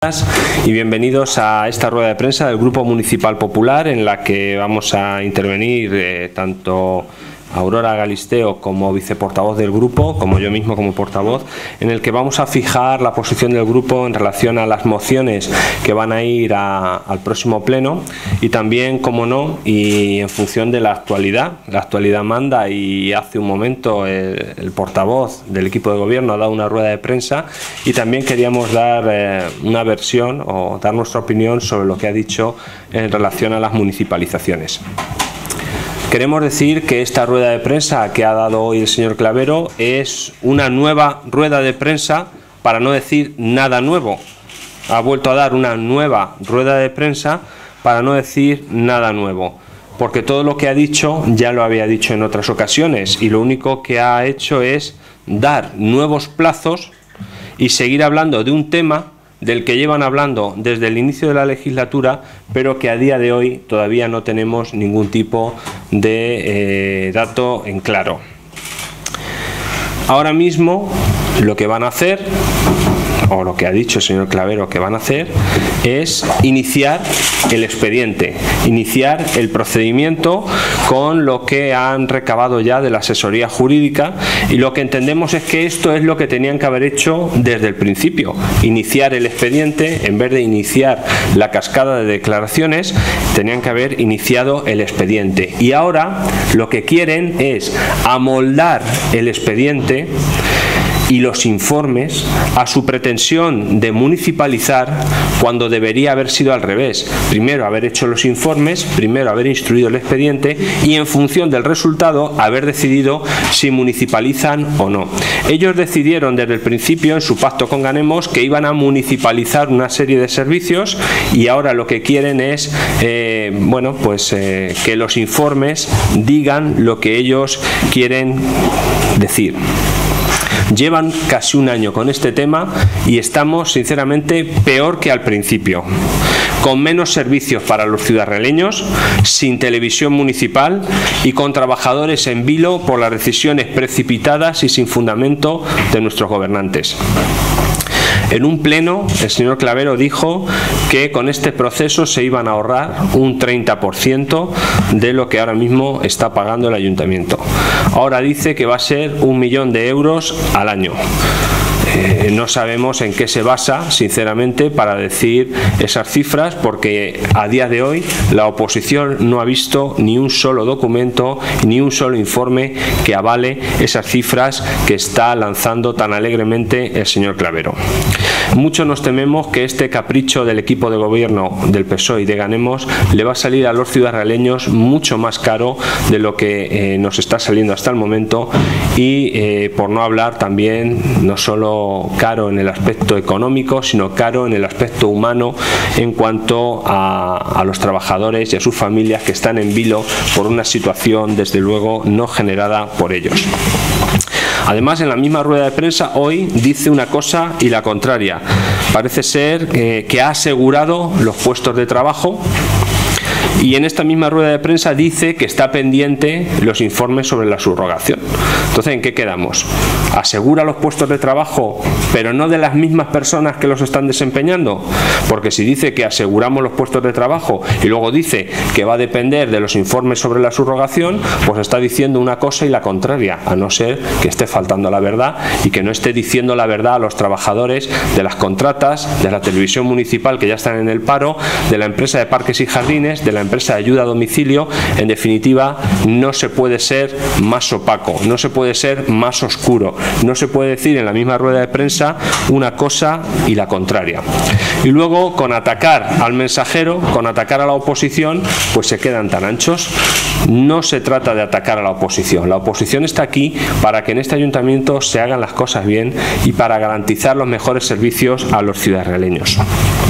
Y bienvenidos a esta rueda de prensa del Grupo Municipal Popular, en la que vamos a intervenir tanto Aurora Galisteo como viceportavoz del grupo, como yo mismo como portavoz, en el que vamos a fijar la posición del grupo en relación a las mociones que van a ir al próximo pleno, y también, como no, y en función de la actualidad. La actualidad manda, y hace un momento el portavoz del equipo de gobierno ha dado una rueda de prensa, y también queríamos dar una versión o dar nuestra opinión sobre lo que ha dicho en relación a las municipalizaciones. Queremos decir que esta rueda de prensa que ha dado hoy el señor Clavero es una nueva rueda de prensa, para no decir nada nuevo. Ha vuelto a dar una nueva rueda de prensa para no decir nada nuevo, porque todo lo que ha dicho ya lo había dicho en otras ocasiones, y lo único que ha hecho es dar nuevos plazos y seguir hablando de un tema del que llevan hablando desde el inicio de la legislatura, pero que a día de hoy todavía no tenemos ningún tipo de dato en claro. Ahora mismo lo que van a hacer, o lo que ha dicho el señor Clavero que van a hacer, es iniciar el expediente, iniciar el procedimiento con lo que han recabado ya de la asesoría jurídica, y lo que entendemos es que esto es lo que tenían que haber hecho desde el principio: iniciar el expediente. En vez de iniciar la cascada de declaraciones, tenían que haber iniciado el expediente, y ahora lo que quieren es amoldar el expediente y los informes a su pretensión de municipalizar, cuando debería haber sido al revés: primero haber hecho los informes, primero haber instruido el expediente, y en función del resultado haber decidido si municipalizan o no. Ellos decidieron desde el principio, en su pacto con Ganemos, que iban a municipalizar una serie de servicios, y ahora lo que quieren es que los informes digan lo que ellos quieren decir. Llevan casi un año con este tema y estamos sinceramente peor que al principio, con menos servicios para los ciudadrealeños, sin televisión municipal y con trabajadores en vilo por las decisiones precipitadas y sin fundamento de nuestros gobernantes. En un pleno, el señor Clavero dijo que con este proceso se iban a ahorrar un 30% de lo que ahora mismo está pagando el ayuntamiento. Ahora dice que va a ser 1 millón de euros al año. No sabemos en qué se basa, sinceramente, para decir esas cifras, porque a día de hoy la oposición no ha visto ni un solo documento, ni un solo informe que avale esas cifras que está lanzando tan alegremente el señor Clavero. Mucho nos tememos que este capricho del equipo de gobierno del PSOE y de Ganemos le va a salir a los ciudadrealeños mucho más caro de lo que nos está saliendo hasta el momento, y por no hablar también, no solo caro en el aspecto económico, sino caro en el aspecto humano, en cuanto a los trabajadores y a sus familias que están en vilo por una situación, desde luego, no generada por ellos. Además, en la misma rueda de prensa hoy dice una cosa y la contraria. Parece ser que ha asegurado los puestos de trabajo, y en esta misma rueda de prensa dice que está pendiente los informes sobre la subrogación. Entonces, ¿en qué quedamos? ¿Asegura los puestos de trabajo, pero no de las mismas personas que los están desempeñando? Porque si dice que aseguramos los puestos de trabajo y luego dice que va a depender de los informes sobre la subrogación, pues está diciendo una cosa y la contraria, a no ser que esté faltando a la verdad y que no esté diciendo la verdad a los trabajadores de las contratas, de la televisión municipal que ya están en el paro, de la empresa de parques y jardines, de la empresa de ayuda a domicilio. En definitiva, no se puede ser más opaco, no se puede ser más oscuro, no se puede decir en la misma rueda de prensa una cosa y la contraria. Y luego, con atacar al mensajero, con atacar a la oposición, pues se quedan tan anchos. No se trata de atacar a la oposición. La oposición está aquí para que en este ayuntamiento se hagan las cosas bien y para garantizar los mejores servicios a los ciudadrealeños.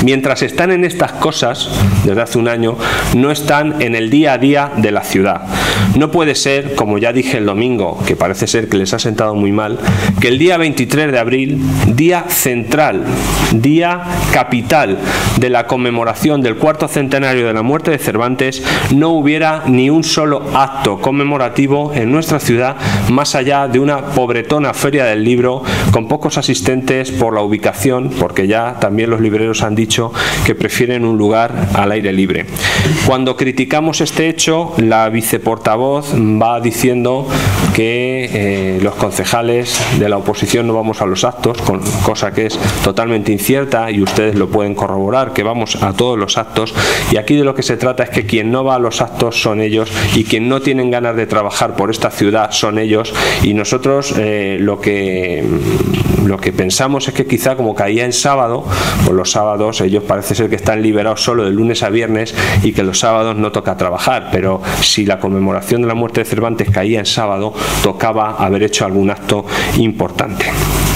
mientras están en estas cosas, desde hace un año, no están en el día a día de la ciudad. No puede ser, como ya dije el domingo, que parece ser que les ha sentado muy mal, que el día 23 de abril, día central, día capital de la conmemoración del cuarto centenario de la muerte de Cervantes, no hubiera ni un solo acto conmemorativo en nuestra ciudad, más allá de una pobretona feria del libro con pocos asistentes por la ubicación, porque ya también los libreros han dicho que prefieren un lugar al aire libre. Cuando criticamos este hecho, la viceportavoz va diciendo que los concejales de la oposición no vamos a los actos, cosa que es totalmente incierta y ustedes lo pueden corroborar, que vamos a todos los actos, y aquí de lo que se trata es que quien no va a los actos son ellos y quien no tienen ganas de trabajar por esta ciudad son ellos, y nosotros lo que pensamos es que quizá como caía en sábado, pues los sábados ellos parece ser que están liberados solo de lunes a viernes y que los sábados no toca trabajar, pero si la conmemoración de la muerte de Cervantes caía en sábado, tocaba haber hecho algún acto importante.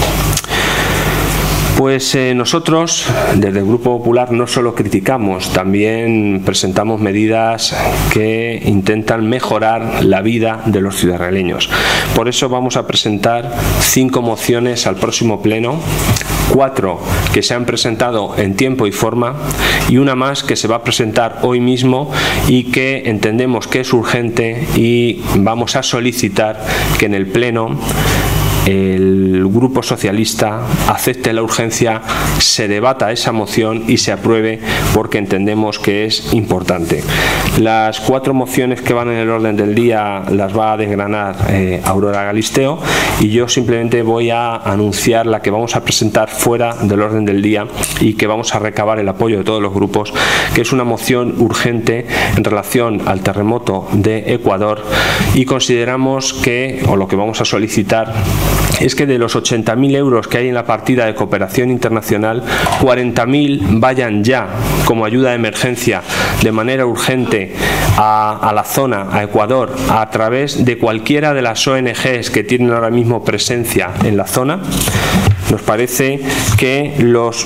Pues nosotros, desde el Grupo Popular, no solo criticamos, también presentamos medidas que intentan mejorar la vida de los ciudadrealeños. Por eso vamos a presentar 5 mociones al próximo pleno, 4 que se han presentado en tiempo y forma y una más que se va a presentar hoy mismo y que entendemos que es urgente, y vamos a solicitar que en el pleno el Grupo Socialista acepte la urgencia, se debata esa moción y se apruebe, porque entendemos que es importante. Las 4 mociones que van en el orden del día las va a desgranar Aurora Galisteo, y yo simplemente voy a anunciar la que vamos a presentar fuera del orden del día y que vamos a recabar el apoyo de todos los grupos, que es una moción urgente en relación al terremoto de Ecuador, y consideramos que, o lo que vamos a solicitar, es que de los 80.000 euros que hay en la partida de cooperación internacional, 40.000 vayan ya como ayuda de emergencia de manera urgente a la zona, a Ecuador, a través de cualquiera de las ONGs que tienen ahora mismo presencia en la zona. Nos parece que los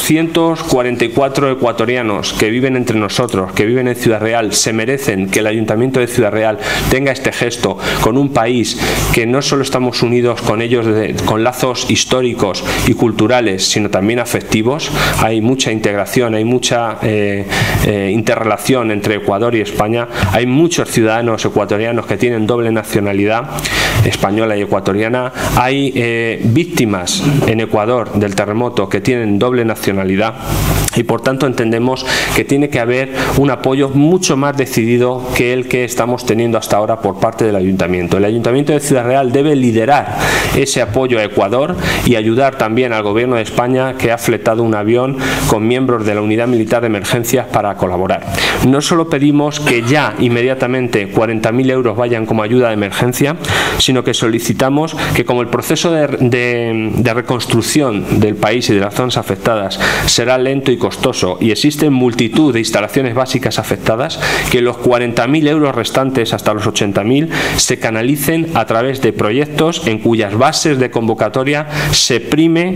244 ecuatorianos que viven entre nosotros, que viven en Ciudad Real, se merecen que el Ayuntamiento de Ciudad Real tenga este gesto con un país que no solo estamos unidos con ellos con lazos históricos y culturales, sino también afectivos. Hay mucha integración, hay mucha interrelación entre Ecuador y España. Hay muchos ciudadanos ecuatorianos que tienen doble nacionalidad, española y ecuatoriana. Hay víctimas en Ecuador del terremoto que tienen doble nacionalidad, y por tanto entendemos que tiene que haber un apoyo mucho más decidido que el que estamos teniendo hasta ahora por parte del Ayuntamiento. El Ayuntamiento de Ciudad Real debe liderar ese apoyo a Ecuador y ayudar también al Gobierno de España, que ha fletado un avión con miembros de la Unidad Militar de Emergencias para colaborar. No solo pedimos que ya inmediatamente 40.000 euros vayan como ayuda de emergencia, sino que solicitamos que, como el proceso de reconstrucción del país y de las zonas afectadas será lento y costoso y existen multitud de instalaciones básicas afectadas, que los 40.000 euros restantes hasta los 80.000 se canalicen a través de proyectos en cuyas bases de convocatoria se prime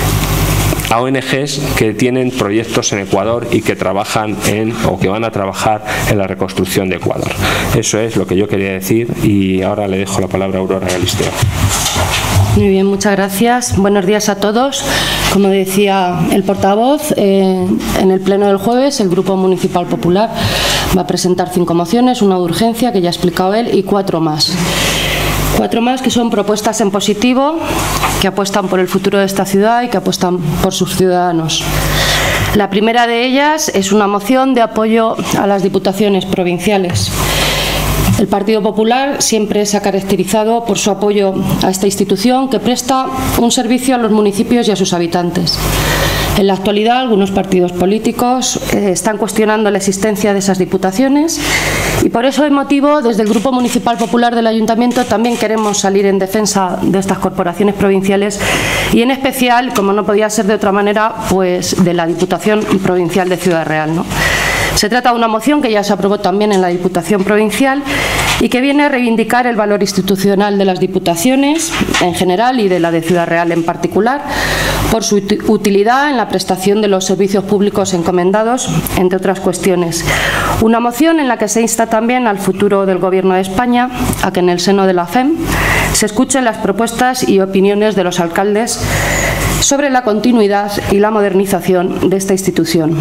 a ONGs que tienen proyectos en Ecuador y que trabajan o que van a trabajar en la reconstrucción de Ecuador. Eso es lo que yo quería decir, y ahora le dejo la palabra a Aurora Galisteo. Muy bien, muchas gracias. Buenos días a todos. Como decía el portavoz, en el pleno del jueves el Grupo Municipal Popular va a presentar 5 mociones, una de urgencia que ya ha explicado él y 4 más. 4 más que son propuestas en positivo, que apuestan por el futuro de esta ciudad y que apuestan por sus ciudadanos. La primera de ellas es una moción de apoyo a las diputaciones provinciales. El Partido Popular siempre se ha caracterizado por su apoyo a esta institución, que presta un servicio a los municipios y a sus habitantes. En la actualidad, algunos partidos políticos están cuestionando la existencia de esas diputaciones, y por ese motivo, desde el Grupo Municipal Popular del Ayuntamiento también queremos salir en defensa de estas corporaciones provinciales, y en especial, como no podía ser de otra manera, pues de la Diputación Provincial de Ciudad Real, ¿no? Se trata de una moción que ya se aprobó también en la Diputación Provincial y que viene a reivindicar el valor institucional de las diputaciones en general y de la de Ciudad Real en particular, por su utilidad en la prestación de los servicios públicos encomendados, entre otras cuestiones. Una moción en la que se insta también al futuro del Gobierno de España a que en el seno de la FEM se escuchen las propuestas y opiniones de los alcaldes sobre la continuidad y la modernización de esta institución.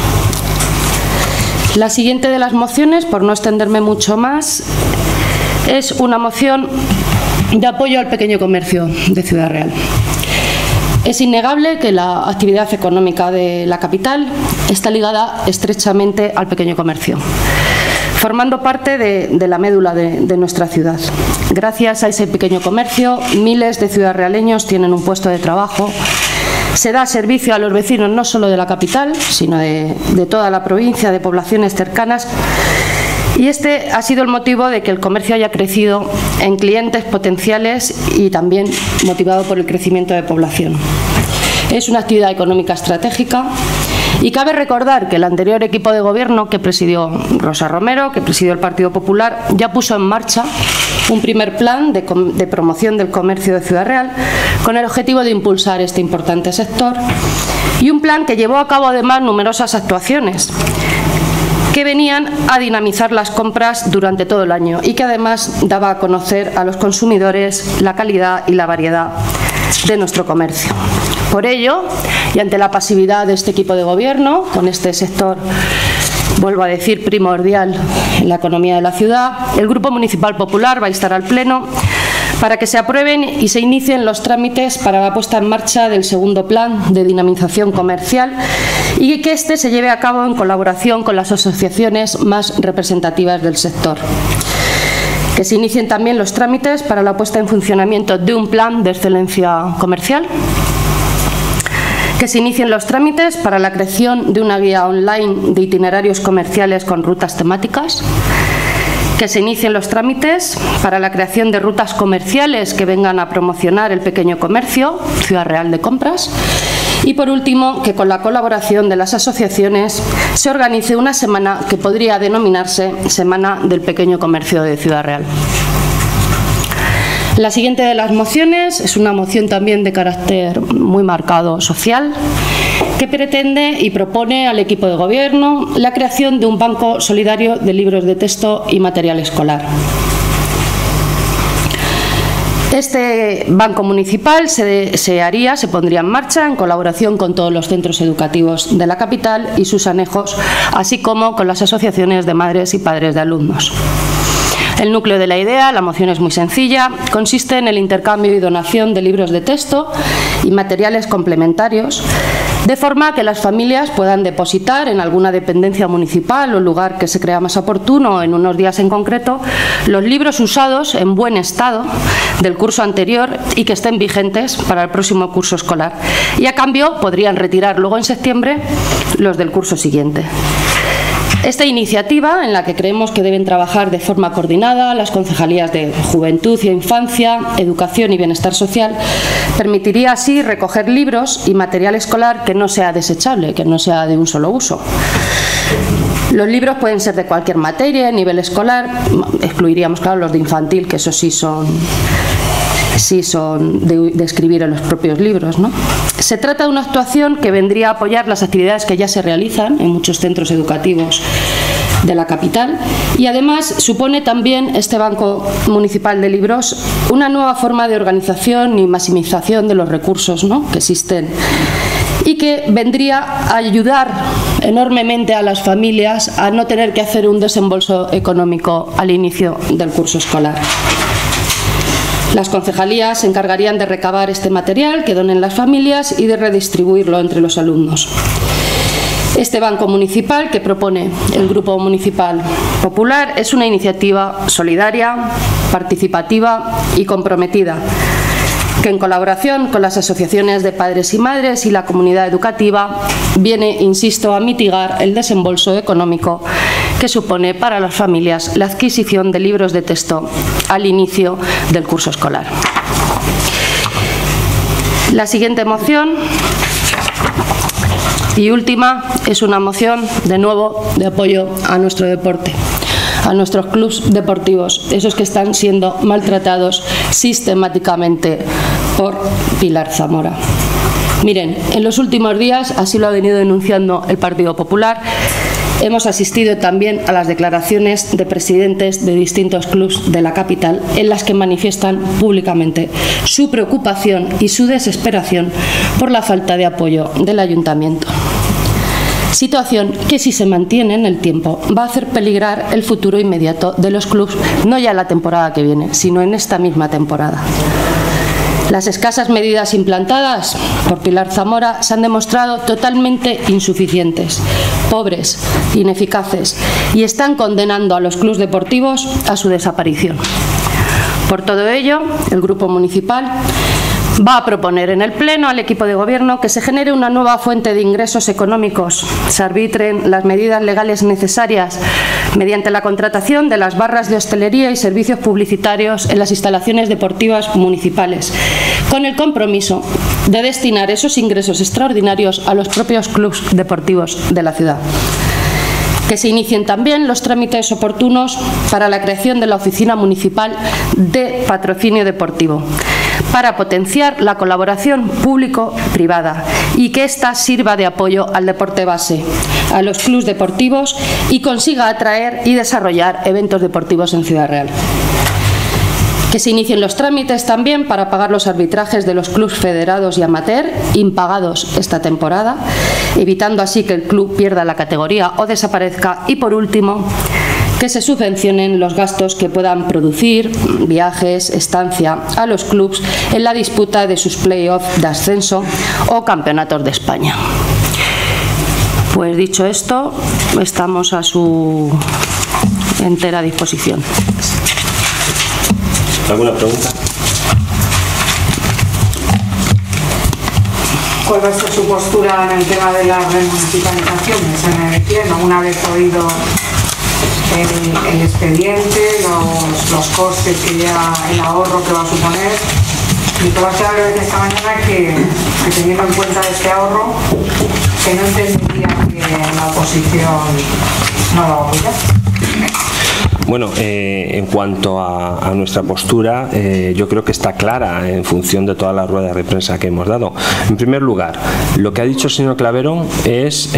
La siguiente de las mociones, por no extenderme mucho más, es una moción de apoyo al pequeño comercio de Ciudad Real. Es innegable que la actividad económica de la capital está ligada estrechamente al pequeño comercio, formando parte de la médula de nuestra ciudad. Gracias a ese pequeño comercio, miles de ciudadrealeños tienen un puesto de trabajo. Se da servicio a los vecinos no solo de la capital, sino de toda la provincia, de poblaciones cercanas. Y este ha sido el motivo de que el comercio haya crecido en clientes potenciales y también motivado por el crecimiento de población. Es una actividad económica estratégica y cabe recordar que el anterior equipo de gobierno que presidió Rosa Romero, que presidió el Partido Popular, ya puso en marcha un primer plan de promoción del comercio de Ciudad Real con el objetivo de impulsar este importante sector, y un plan que llevó a cabo además numerosas actuaciones que venían a dinamizar las compras durante todo el año y que además daba a conocer a los consumidores la calidad y la variedad de nuestro comercio. Por ello, y ante la pasividad de este equipo de gobierno, con este sector, vuelvo a decir, primordial en la economía de la ciudad, el Grupo Municipal Popular va a instar al Pleno para que se aprueben y se inicien los trámites para la puesta en marcha del segundo plan de dinamización comercial y que este se lleve a cabo en colaboración con las asociaciones más representativas del sector. Que se inicien también los trámites para la puesta en funcionamiento de un plan de excelencia comercial. Que se inicien los trámites para la creación de una guía online de itinerarios comerciales con rutas temáticas. Que se inicien los trámites para la creación de rutas comerciales que vengan a promocionar el pequeño comercio, Ciudad Real de Compras. Y por último, que con la colaboración de las asociaciones se organice una semana que podría denominarse Semana del Pequeño Comercio de Ciudad Real. La siguiente de las mociones es una moción también de carácter muy marcado social, que pretende y propone al equipo de gobierno la creación de un banco solidario de libros de texto y material escolar. Este banco municipal se pondría en marcha en colaboración con todos los centros educativos de la capital y sus anejos, así como con las asociaciones de madres y padres de alumnos. El núcleo de la idea, la moción es muy sencilla, consiste en el intercambio y donación de libros de texto y materiales complementarios, de forma que las familias puedan depositar en alguna dependencia municipal o lugar que se crea más oportuno en unos días en concreto los libros usados en buen estado del curso anterior y que estén vigentes para el próximo curso escolar, y a cambio podrían retirar luego en septiembre los del curso siguiente. Esta iniciativa, en la que creemos que deben trabajar de forma coordinada las concejalías de Juventud y Infancia, Educación y Bienestar Social, permitiría así recoger libros y material escolar que no sea desechable, que no sea de un solo uso. Los libros pueden ser de cualquier materia, a nivel escolar, excluiríamos, claro, los de infantil, que esos sí son de escribir en los propios libros, ¿no? Se trata de una actuación que vendría a apoyar las actividades que ya se realizan en muchos centros educativos de la capital, y además supone también este Banco Municipal de Libros una nueva forma de organización y maximización de los recursos, ¿no?, que existen, y que vendría a ayudar enormemente a las familias a no tener que hacer un desembolso económico al inicio del curso escolar. Las concejalías se encargarían de recabar este material que donen las familias y de redistribuirlo entre los alumnos. Este banco municipal que propone el Grupo Municipal Popular es una iniciativa solidaria, participativa y comprometida, que en colaboración con las asociaciones de padres y madres y la comunidad educativa viene, insisto, a mitigar el desembolso económico que supone para las familias la adquisición de libros de texto al inicio del curso escolar. La siguiente moción y última es una moción, de nuevo, de apoyo a nuestro deporte. a nuestros clubes deportivos, esos que están siendo maltratados sistemáticamente por Pilar Zamora. Miren, en los últimos días, así lo ha venido denunciando el Partido Popular, hemos asistido también a las declaraciones de presidentes de distintos clubes de la capital en las que manifiestan públicamente su preocupación y su desesperación por la falta de apoyo del ayuntamiento. Situación que, si se mantiene en el tiempo, va a hacer peligrar el futuro inmediato de los clubes, no ya la temporada que viene, sino en esta misma temporada. Las escasas medidas implantadas por Pilar Zamora se han demostrado totalmente insuficientes, pobres, ineficaces y están condenando a los clubes deportivos a su desaparición. Por todo ello, el Grupo Municipal va a proponer en el Pleno al equipo de Gobierno que se genere una nueva fuente de ingresos económicos, se arbitren las medidas legales necesarias mediante la contratación de las barras de hostelería y servicios publicitarios en las instalaciones deportivas municipales, con el compromiso de destinar esos ingresos extraordinarios a los propios clubes deportivos de la ciudad. Que se inicien también los trámites oportunos para la creación de la Oficina Municipal de Patrocinio Deportivo, para potenciar la colaboración público-privada y que ésta sirva de apoyo al deporte base, a los clubes deportivos y consiga atraer y desarrollar eventos deportivos en Ciudad Real. Que se inicien los trámites también para pagar los arbitrajes de los clubes federados y amateur impagados esta temporada, evitando así que el club pierda la categoría o desaparezca. Y por último, que se subvencionen los gastos que puedan producir viajes, estancia a los clubes en la disputa de sus play-offs de ascenso o campeonatos de España. Pues dicho esto, estamos a su entera disposición. ¿Alguna pregunta? ¿Cuál va a ser su postura en el tema de las remunicipalizaciones en el Pleno, una vez oído el expediente, los costes que ya, el ahorro que va a suponer? Nicolás Claver decía esta mañana que teniendo en cuenta este ahorro, que no entendería que la oposición no lo apoya. Bueno, en cuanto a nuestra postura, yo creo que está clara en función de todas las ruedas de prensa que hemos dado. En primer lugar, lo que ha dicho el señor Clavero es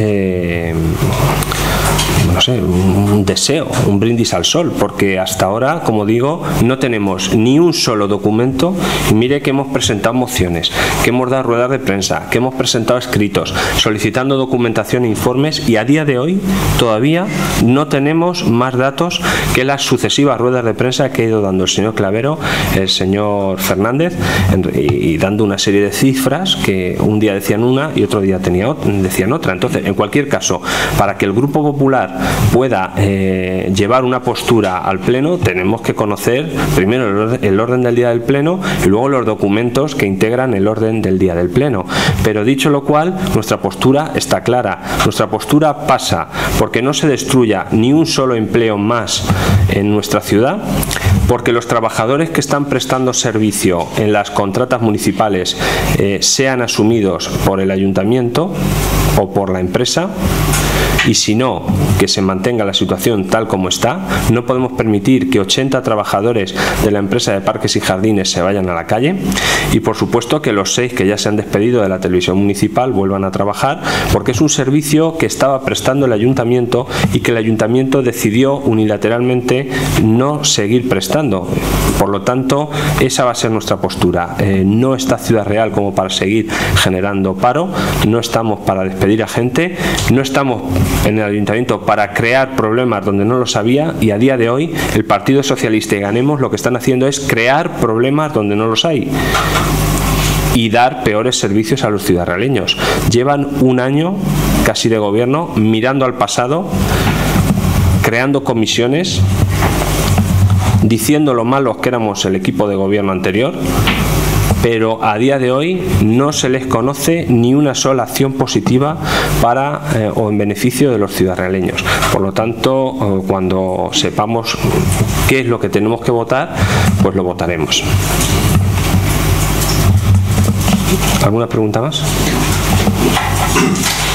no sé, un deseo, un brindis al sol, porque hasta ahora, como digo, no tenemos ni un solo documento. Y mire que hemos presentado mociones, que hemos dado ruedas de prensa, que hemos presentado escritos solicitando documentación e informes, y a día de hoy todavía no tenemos más datos que las sucesivas ruedas de prensa que ha ido dando el señor Clavero, el señor Fernández, y dando una serie de cifras que un día decían una y otro día decían otra. Entonces, en cualquier caso, para que el Grupo Popular pueda llevar una postura al Pleno, tenemos que conocer primero el orden del día del Pleno y luego los documentos que integran el orden del día del Pleno. Pero dicho lo cual, nuestra postura está clara. Nuestra postura pasa porque no se destruya ni un solo empleo más en nuestra ciudad, porque los trabajadores que están prestando servicio en las contratas municipales sean asumidos por el ayuntamiento o por la empresa, y si no, que se mantenga la situación tal como está. No podemos permitir que 80 trabajadores de la empresa de Parques y Jardines se vayan a la calle, y por supuesto que los 6 que ya se han despedido de la televisión municipal vuelvan a trabajar, porque es un servicio que estaba prestando el ayuntamiento y que el ayuntamiento decidió unilateralmente no seguir prestando. Por lo tanto, esa va a ser nuestra postura. No está Ciudad Real como para seguir generando paro, no estamos para despedir a gente, no estamos en el ayuntamiento para crear problemas donde no los había, y a día de hoy el Partido Socialista y Ganemos lo que están haciendo es crear problemas donde no los hay y dar peores servicios a los ciudadrealeños. Llevan un año casi de gobierno mirando al pasado, creando comisiones, diciendo lo malos que éramos el equipo de gobierno anterior, pero a día de hoy no se les conoce ni una sola acción positiva para o en beneficio de los ciudadrealeños. Por lo tanto, cuando sepamos qué es lo que tenemos que votar, pues lo votaremos. ¿Alguna pregunta más?